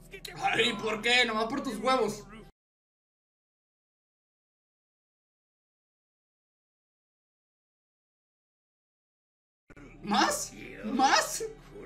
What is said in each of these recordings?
Ay, ¿por qué? Nomás por tus huevos. ¿Más? ¿Más?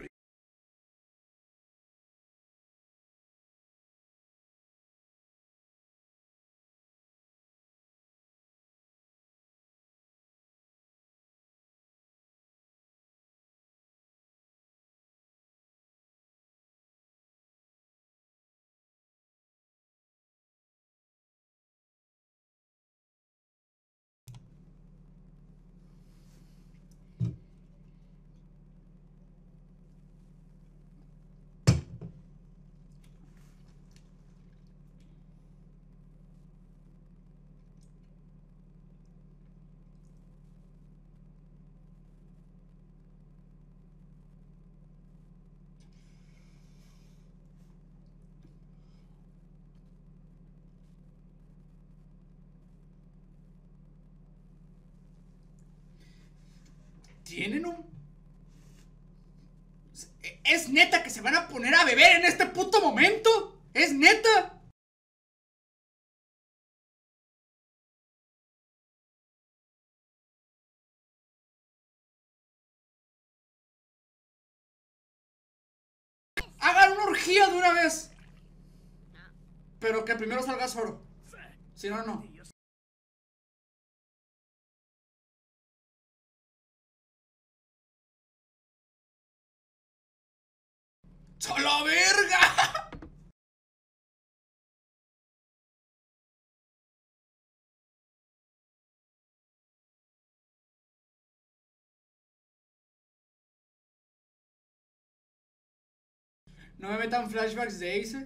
¿Tienen un...? ¿Es neta que se van a poner a beber en este puto momento? ¿Es neta? Hagan una orgía de una vez. Pero que primero salga Zoro. Si no, no. ¡A la verga! No me metan flashbacks de Ace.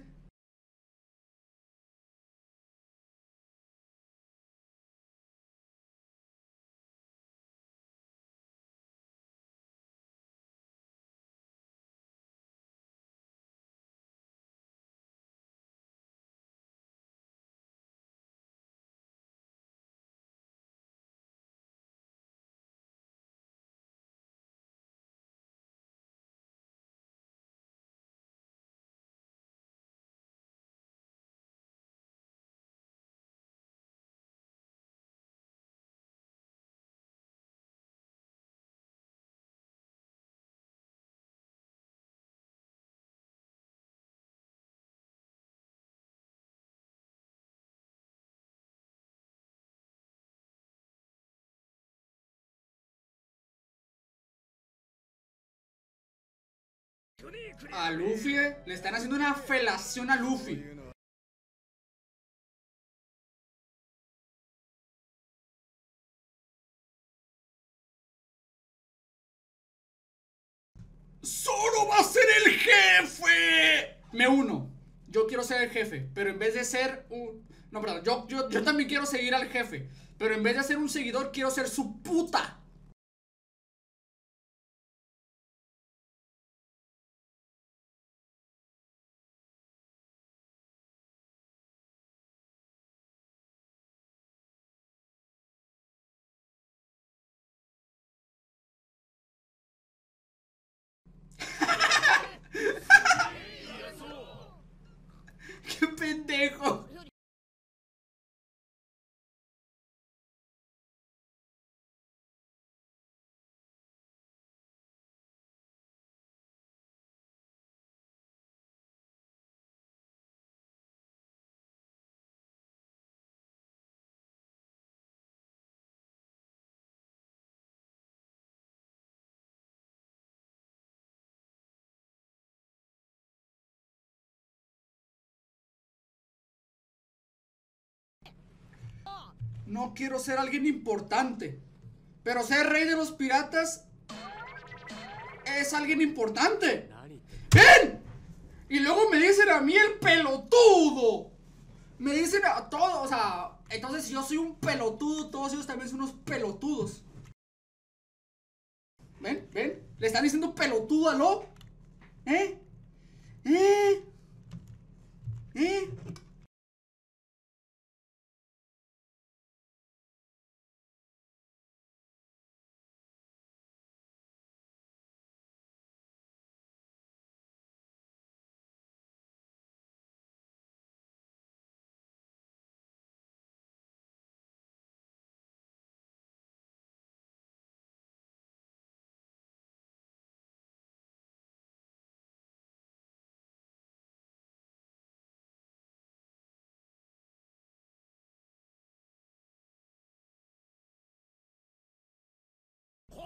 A Luffy, le están haciendo una felación a Luffy. ¡Zoro va a ser el jefe! Me uno. Yo quiero ser el jefe, pero en vez de ser un... No, perdón, yo también quiero seguir al jefe, pero en vez de ser un seguidor, quiero ser su puta. ¡Qué pendejo! No quiero ser alguien importante, pero ser rey de los piratas es alguien importante. ¡Ven! Y luego me dicen a mí el pelotudo. Me dicen a todos, o sea, entonces si yo soy un pelotudo, todos ellos también son unos pelotudos. ¿Ven? ¿Ven? Le están diciendo pelotudo a Lo. ¿Eh? ¿Eh? ¿Eh?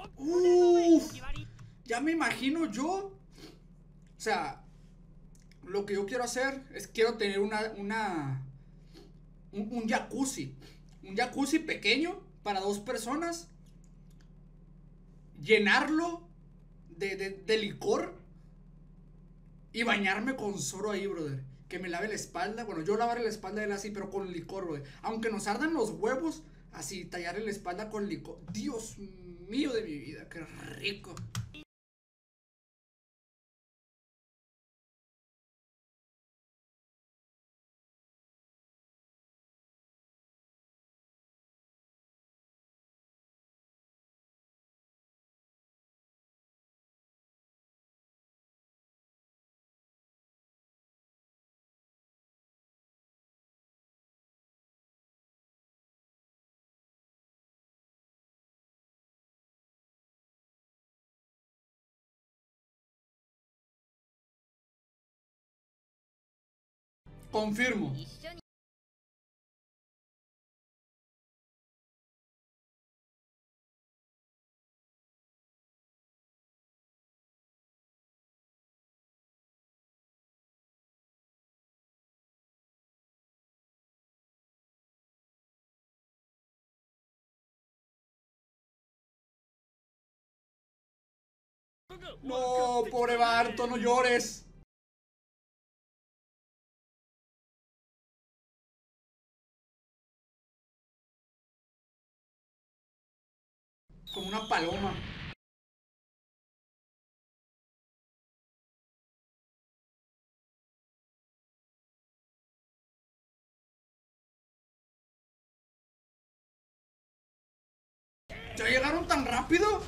Uff, ya me imagino yo. O sea, lo que yo quiero hacer es quiero tener un jacuzzi. Un jacuzzi pequeño para 2 personas. Llenarlo de licor y bañarme con Zoro ahí, brother. Que me lave la espalda. Bueno, yo lavarle la espalda a él así, pero con licor, brother. Aunque nos ardan los huevos, así, tallarle la espalda con licor. Dios mío de mi vida, qué rico. Confirmo. No, pobre Barto, no llores. Como una paloma. ¿Ya llegaron tan rápido?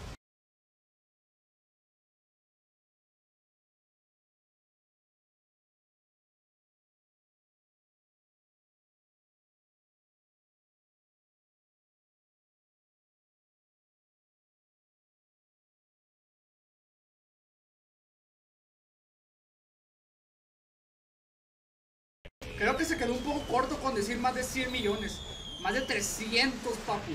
Creo que se quedó un poco corto con decir más de 100 millones. Más de 300, papu.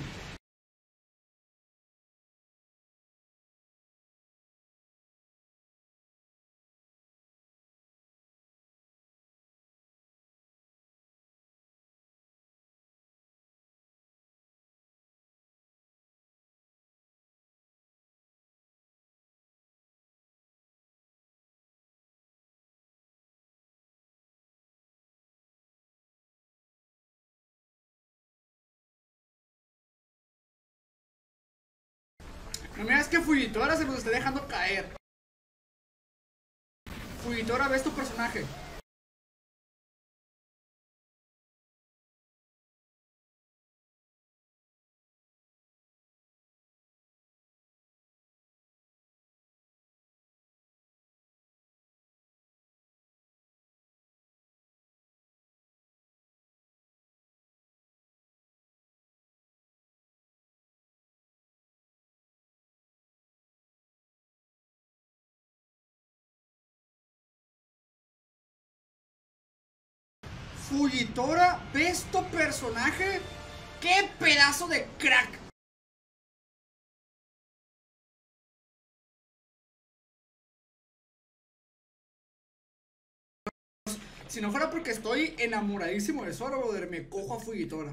No miras que Fujitora se nos está dejando caer. Fujitora, ves tu personaje. Fujitora, ves tu personaje. ¡Qué pedazo de crack! Si no fuera porque estoy enamoradísimo de Zoro, brother, me cojo a Fujitora.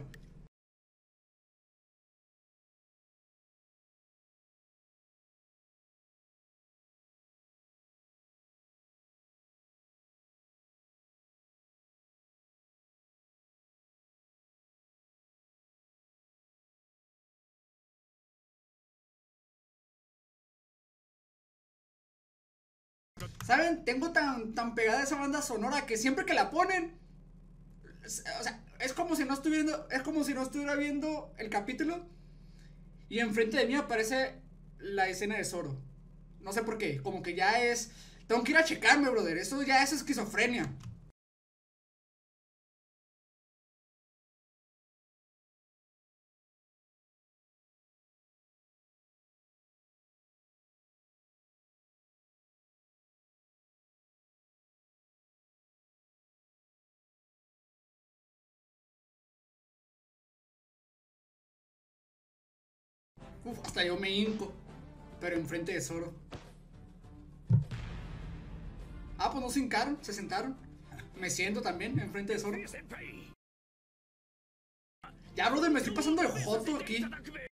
¿Saben? Tengo tan pegada esa banda sonora que siempre que la ponen, o sea, es como si no estuviera viendo el capítulo y enfrente de mí aparece la escena de Zoro. No sé por qué, como que ya es. Tengo que ir a checarme, brother. Eso ya es esquizofrenia. Uf, hasta yo me hinco. pero enfrente de Zoro. Ah, pues no se hincaron, se sentaron. Me siento también enfrente de Zoro. Ya, brother, me estoy pasando de joto aquí.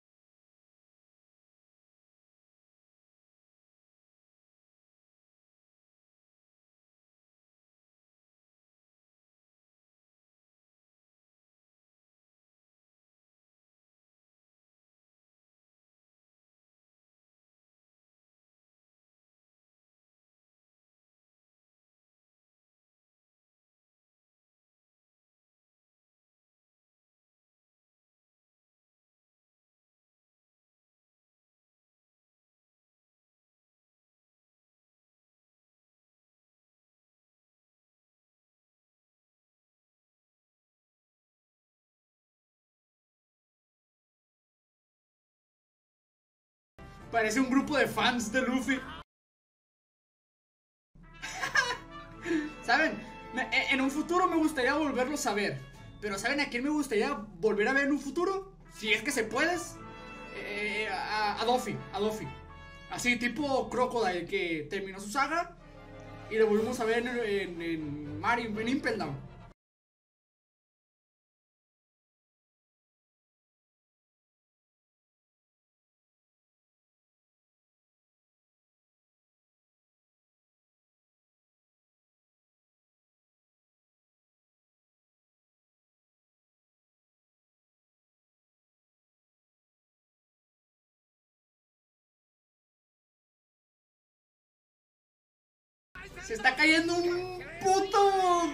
Parece un grupo de fans de Luffy. ¿Saben? En un futuro me gustaría volverlos a ver. Pero ¿saben a quién me gustaría volver a ver en un futuro? Si es que se puede. A Luffy, a Luffy. Así tipo Crocodile, que terminó su saga y lo volvimos a ver en Impel Down. Se está cayendo un puto.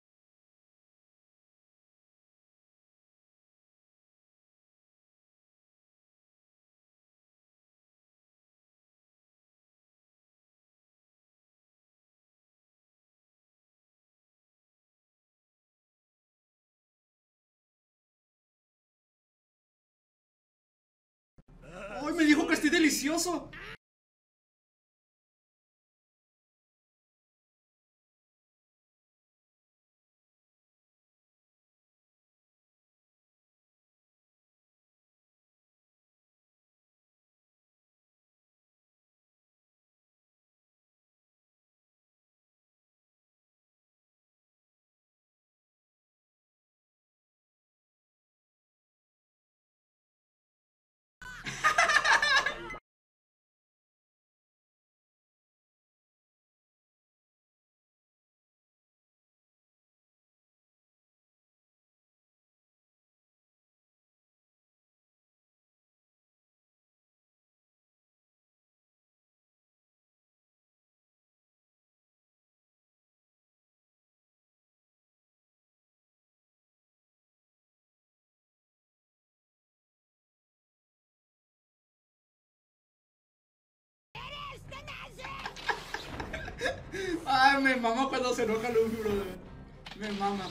¡Ay, me dijo que estoy delicioso! Ay, me mama cuando se enoja Luffy, brother. Me mama.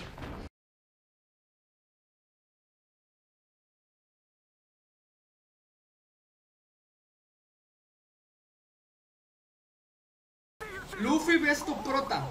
Luffy, ves tu prota.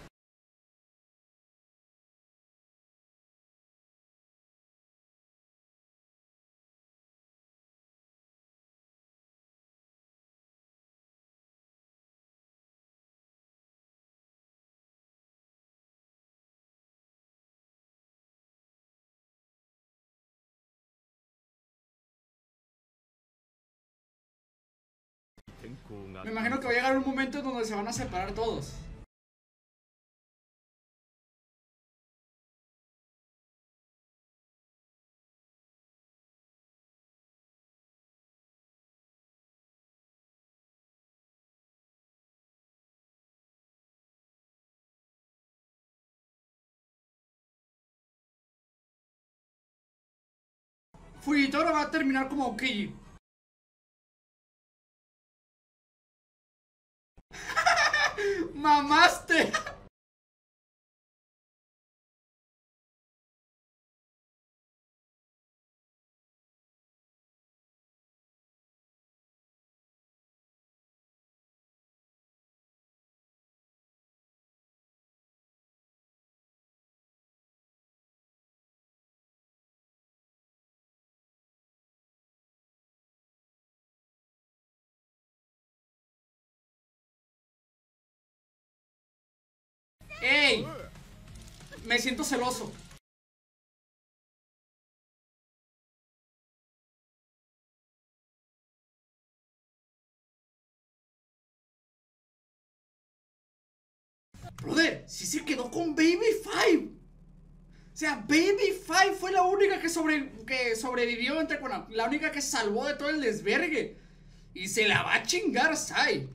Me imagino que va a llegar un momento en donde se van a separar todos. Fujitora va a terminar como Aokiji. ¡Mamaste! Me siento celoso. Brother, si se quedó con Baby Five. O sea, Baby Five fue la única que sobrevivió, bueno, la única que salvó de todo el desvergue. Y se la va a chingar Sai.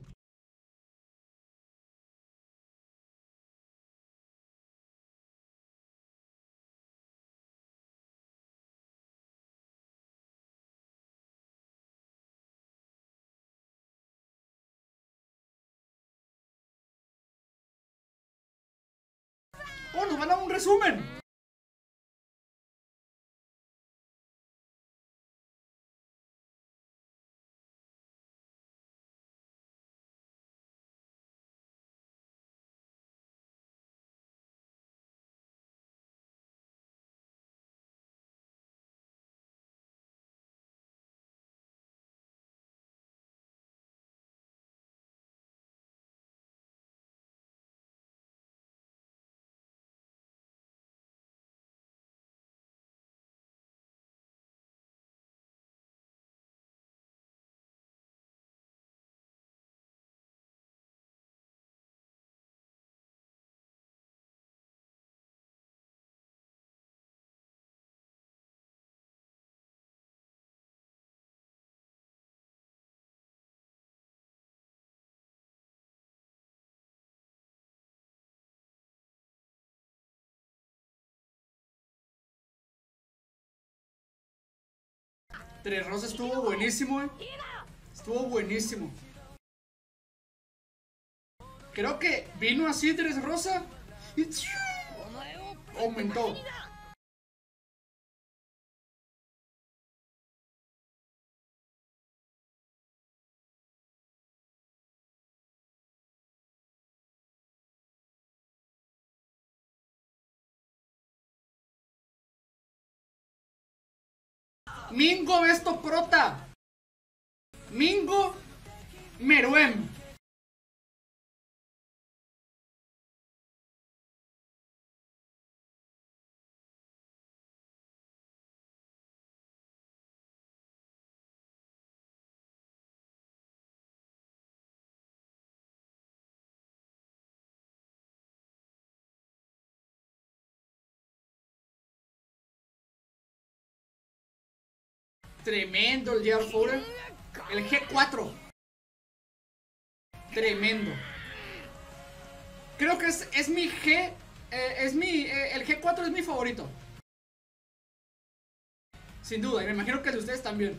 Oh, nos van a dar un resumen. Dressrosa estuvo buenísimo, Estuvo buenísimo. Creo que vino así Dressrosa y aumentó. Mingo esto prota. Mingo Meruem. Tremendo el Jar Foden. El G4. Tremendo. Creo que es mi G. El G4 es mi favorito. Sin duda, y me imagino que el de ustedes también.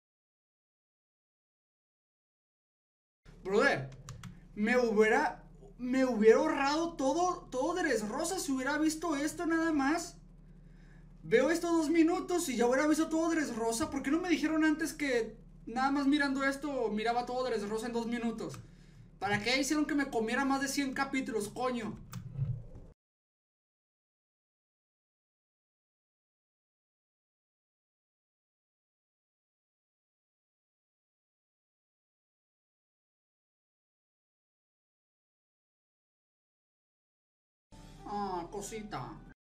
Brother, me hubiera ahorrado todo Dressrosa si hubiera visto esto nada más. Veo estos 2 minutos y ya hubiera visto todo Dressrosa. ¿Por qué no me dijeron antes que nada más mirando esto miraba todo Dressrosa en 2 minutos? ¿Para qué hicieron que me comiera más de 100 capítulos, coño? Ah, cosita.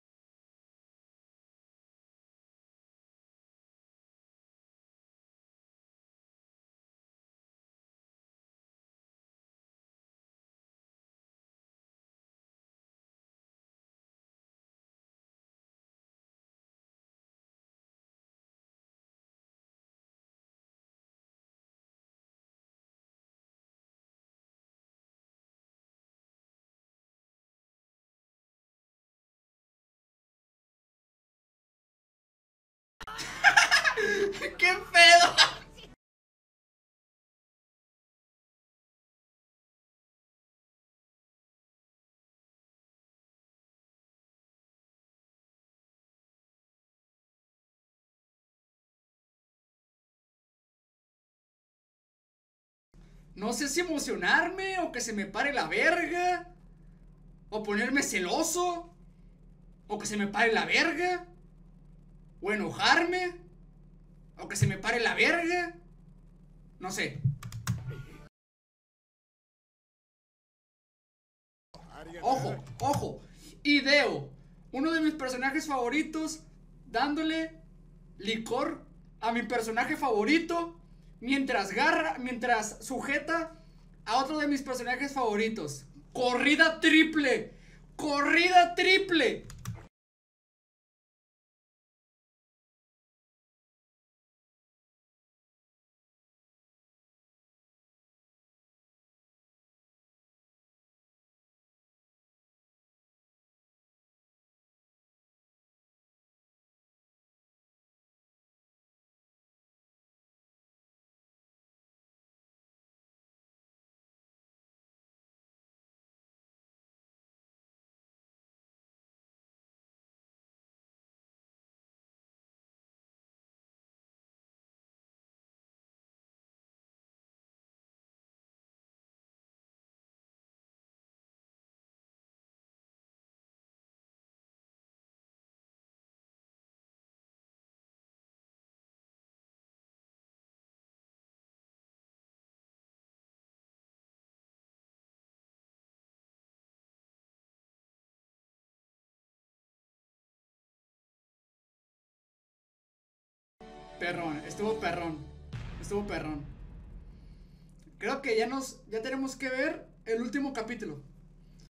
¡Qué pedo! No sé si emocionarme o que se me pare la verga. O ponerme celoso. O que se me pare la verga. O enojarme. O que se me pare la verga. No sé. Ojo, ojo. Hideo. uno de mis personajes favoritos dándole licor a mi personaje favorito mientras sujeta a otro de mis personajes favoritos. Corrida triple. Corrida triple. Perrón, estuvo perrón. Estuvo perrón. Creo que ya tenemos que ver el último capítulo.